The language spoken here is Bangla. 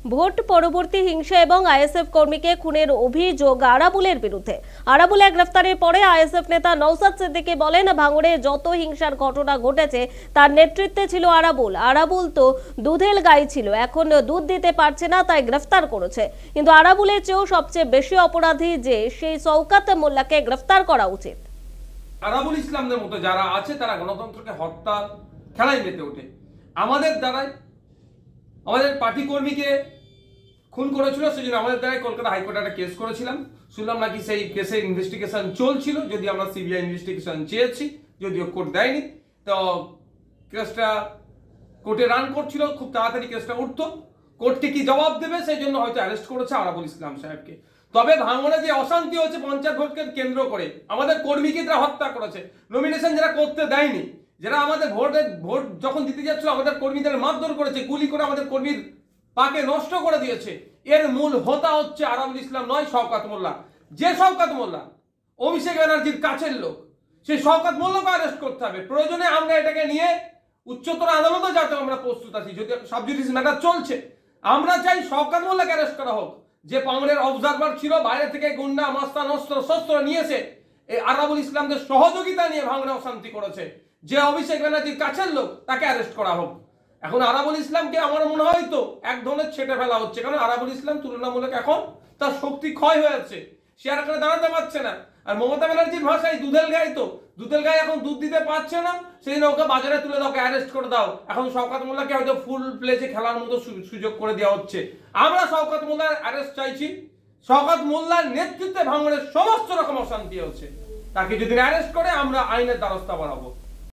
ভোট পরবর্তী হিংসা এবং আইএসএফ কর্মীকে খুনের অভিযোগ আরাবুলের বিরুদ্ধে। আরাবুলে গ্রেফতারের পরে আইএসএফ নেতা নওশাদ সিদ্দিকী বলেন, ভাঙড়ে যত হিংসার ঘটনা ঘটেছে তার নেতৃত্বে ছিল আরাবুল। আরাবুল তো দুধের গাই ছিল, এখন দুধ দিতে পারছে না, তাই গ্রেফতার করেছে। কিন্তু আরাবুলের চেয়েও সবচেয়ে বেশি অপরাধী যে সেই শওকত মোল্লাকে গ্রেফতার করা উচিত। আরাবুল ইসলামদের মতো যারা আছে তারা গণতন্ত্রকে হত্যা খেলায় মেতে ওঠে। আমাদের দ্বারাই আমাদের পার্টি কর্মীকে খুন করেছিল, সেই জন্য আমাদের দ্বারাই কলকাতা হাইকোর্টে একটা কেস করেছিলাম। শুনলাম নাকি সেই কেসের ইনভেস্টিগেশন চলছিল, যদি আমরা সিবিআই ইনভেস্টিগেশন চেয়েছি, যদিও কোর্ট দেয়নি। তো কেসটা কোর্টে রান করছিল, খুব তাড়াতাড়ি কেসটা উঠতো। কোর্টকে কি জবাব দেবে সেই জন্য হয়তো অ্যারেস্ট করেছে আরাবুল ইসলাম সাহেবকে। তবে ভাঙড়ে যে অশান্তি হচ্ছে পঞ্চায়েত ভোটকে কেন্দ্র করে, আমাদের কর্মীকে তারা হত্যা করেছে, নমিনেশন যারা করতে দেয়নি, যারা আমাদের ভোট যখন দিতে যাচ্ছিল আমাদের কর্মীদের মারধর করেছে, গুলি করে আমাদের কর্মীর পাকে নষ্ট করে দিয়েছে, এর মূল হোতা হচ্ছে আরাবুল ইসলাম নয়, শওকত মোল্লা। যে শওকত মোল্লা অভিষেক ব্যানার্জির কাছের লোক, সেই শওকত মোল্লাকে অ্যারেস্ট করতে হবে। প্রয়োজনে আমরা এটাকে নিয়ে উচ্চতর আদালতে যাতে আমরা প্রস্তুত আছি, যদি সাবজুডিস ম্যাটার চলছে। আমরা চাই শওকত মোল্লাকে অ্যারেস্ট করা হোক, যে পাউনের অবজারভার ছিল, বাইরে থেকে গুন্ডা মাস্তান অস্ত্র শস্ত্র নিয়েছে, এই আরাবুল ইসলামদের সহযোগিতা নিয়ে ভাঙড়ে অশান্তি করেছে। যে অভিষেক ব্যানার্জির কাছের লোক তাকে অ্যারেস্ট করা হোক। এখন আরাবুল ইসলামকে আমার মনে হয় তো এক ধরনের ছেটে ফেলা হচ্ছে, কারণ আরাবুল ইসলাম তুলনামূলক এখন তার শক্তি ক্ষয় হয়ে যাচ্ছে, সে আর এখানে দাঁড়াতে পারছে না। আর মমতা ব্যানার্জির ভাষায় দুধের গাই, তো দুধের গাই এখন দুধ দিতে পারছে না, সেই নৌকা বাজারে তুলে দাও, অ্যারেস্ট করে দাও। এখন শওকত মোল্লাকে হয়তো ফুল প্লেজে খেলার মতো সুযোগ করে দেওয়া হচ্ছে। আমরা শওকত মোল্লার অ্যারেস্ট চাইছি। শওকত মোল্লার নেতৃত্বে ভাঙড়ের সমস্ত রকম অশান্তি হচ্ছে, তাকে যদি অ্যারেস্ট করে আমরা আইনের দ্বারস্থ বাড়াবো।